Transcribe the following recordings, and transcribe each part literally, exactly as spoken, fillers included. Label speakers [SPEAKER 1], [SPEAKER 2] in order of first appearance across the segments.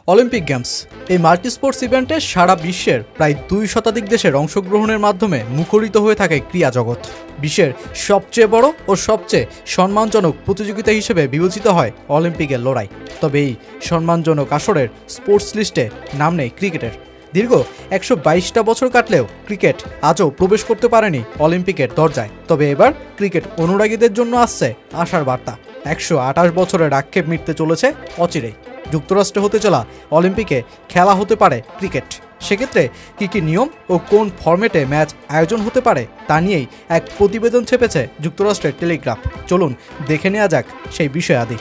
[SPEAKER 1] Olympic games এই multi sports ইভেন্টে সারা বিশ্বের প্রায় দুই শতাধিক দেশের অংশগ্রহণের মাধ্যমে মুখরিত হয়ে থাকে ক্রীড়া জগৎ। বিশ্বের সবচেয়ে বড় ও সবচেয়ে সম্মানজনক প্রতিযোগিতা হিসেবে বিবেচিত হয় অলিম্পিকের লড়াই। তবে এই সম্মানজনক আসরের স্পোর্টস লিস্টে নাম নেই ক্রিকেটের। দীর্ঘ একশো বাইশটা বছর কাটলেও ক্রিকেট আজও প্রবেশ করতে পারেনি অলিম্পিকের দরজায়। তবে এবার ক্রিকেট অনুরাগীদের জন্য আসছে আশার বার্তা। একশো আঠাশ বছরের আক্ষেপ মিটতে চলেছে অচিরেই। যুক্তরাষ্ট্রে হতে চলা অলিম্পিকে খেলা হতে পারে ক্রিকেট। সেক্ষেত্রে কী কী নিয়ম ও কোন ফরম্যাটে ম্যাচ আয়োজন হতে পারে তা নিয়েই এক প্রতিবেদন ছেপেছে যুক্তরাষ্ট্রের টেলিগ্রাফ। চলুন দেখে নেওয়া যাক সেই বিষয়াদি।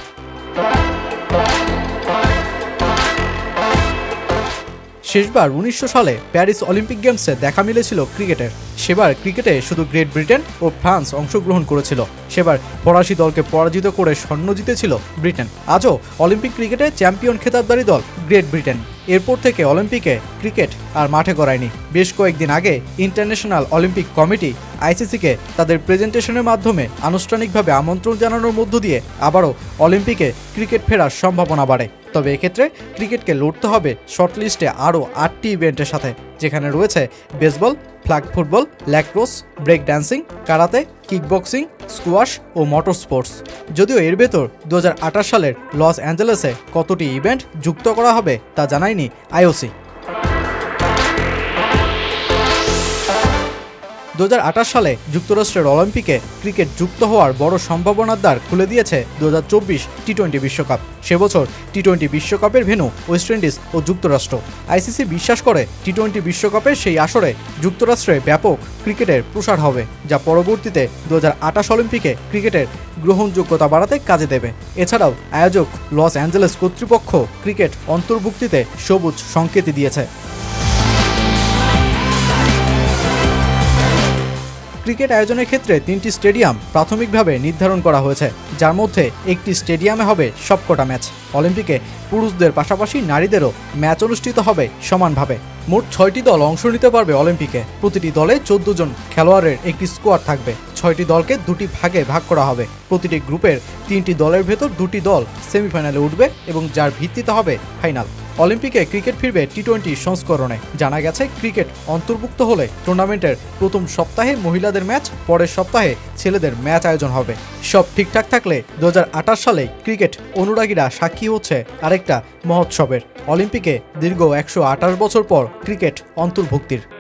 [SPEAKER 1] শেষবার উনিশশো সালে প্যারিস অলিম্পিক গেমসে দেখা মিলেছিল ক্রিকেটের। সেবার ক্রিকেটে শুধু গ্রেট ব্রিটেন ও ফ্রান্স অংশগ্রহণ করেছিল। সেবার ফরাসি দলকে পরাজিত করে স্বর্ণ জিতেছিল ব্রিটেন। আজও অলিম্পিক ক্রিকেটে চ্যাম্পিয়ন খেতাবদারী দল গ্রেট ব্রিটেন। এরপর থেকে অলিম্পিকে ক্রিকেট আর মাঠে গড়ায়নি। বেশ কয়েকদিন আগে ইন্টারন্যাশনাল অলিম্পিক কমিটি আইসিসিকে তাদের প্রেজেন্টেশনের মাধ্যমে আনুষ্ঠানিকভাবে আমন্ত্রণ জানানোর মধ্য দিয়ে আবারও অলিম্পিকে ক্রিকেট ফেরার সম্ভাবনা বাড়ে। তবে এক্ষেত্রে ক্রিকেটকে লড়তে হবে শর্টলিস্টে আরও আটটি ইভেন্টের সাথে, যেখানে রয়েছে baseball, flag football, lacrosse, break dancing, karate, kickboxing, squash ও মোটর স্পোর্টস। যদিও এর ভেতর দু হাজার আঠাশ সালের লস অ্যাঞ্জেলেসে কতটি ইভেন্ট যুক্ত করা হবে তা জানায়নি আইওসি। দু হাজার আঠাশ সালে যুক্তরাষ্ট্রের অলিম্পিকে ক্রিকেট যুক্ত হওয়ার বড় সম্ভাবনার দ্বার খুলে দিয়েছে দু হাজার চব্বিশ টি টোয়েন্টি বিশ্বকাপ। সে বছর টি টোয়েন্টি বিশ্বকাপের ভেন্যু ওয়েস্ট ইন্ডিজ ও যুক্তরাষ্ট্র। আইসিসি বিশ্বাস করে টি টোয়েন্টি বিশ্বকাপের সেই আসরে যুক্তরাষ্ট্রে ব্যাপক ক্রিকেটের প্রসার হবে, যা পরবর্তীতে দু হাজার আঠাশ অলিম্পিকে ক্রিকেটের গ্রহণযোগ্যতা বাড়াতে কাজে দেবে। এছাড়াও আয়োজক লস অ্যাঞ্জেলেস কর্তৃপক্ষ ক্রিকেট অন্তর্ভুক্তিতে সবুজ সংকেত দিয়েছে। ক্রিকেট আয়োজনের ক্ষেত্রে তিনটি স্টেডিয়াম প্রাথমিকভাবে নির্ধারণ করা হয়েছে, যার মধ্যে একটি স্টেডিয়ামে হবে সবকটা ম্যাচ। অলিম্পিকে পুরুষদের পাশাপাশি নারীদেরও ম্যাচ অনুষ্ঠিত হবে সমানভাবে। মোট ছয়টি দল অংশ নিতে পারবে অলিম্পিকে। প্রতিটি দলে চোদ্দ জন খেলোয়াড়ের একটি স্কোয়াড থাকবে। ছয়টি দলকে দুটি ভাগে ভাগ করা হবে। প্রতিটি গ্রুপের তিনটি দলের ভেতর দুটি দল সেমিফাইনালে উঠবে এবং যার ভিত্তিতে হবে ফাইনাল। অলিম্পিকে ক্রিকেট ফিরবে টি টোয়েন্টি সংস্করণে। জানা গেছে ক্রিকেট অন্তর্ভুক্ত হলে টুর্নামেন্টের প্রথম সপ্তাহে মহিলাদের ম্যাচ, পরের সপ্তাহে ছেলেদের ম্যাচ আয়োজন হবে। সব ঠিকঠাক থাকলে দু হাজার আঠাশ সালে ক্রিকেট অনুরাগীরা সাক্ষী হচ্ছে আরেকটা মহোৎসবের, অলিম্পিকে দীর্ঘ একশো আঠাশ বছর পর ক্রিকেট অন্তর্ভুক্তির।